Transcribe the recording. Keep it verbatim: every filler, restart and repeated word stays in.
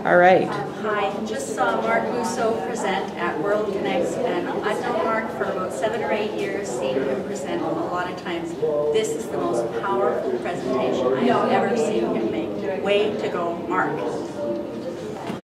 All right. Hi, just saw Marc Mousseau present at World Connects, and I've known Marc for about seven or eight years, seen him present a lot of times. This is the most powerful presentation I have ever seen him make. Way to go, Marc.